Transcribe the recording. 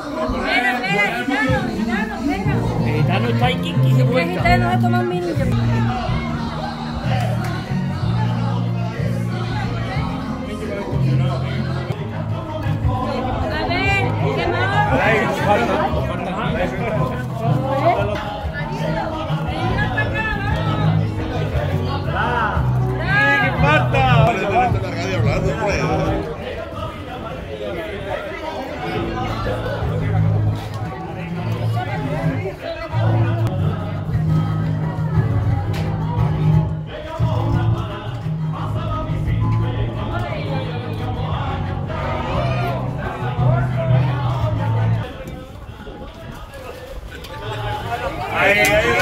El gitano está ahí, Kiki, se vuelta. El gitano va a tomar un minuto. A ver, ¿qué más? Ahí, ahí.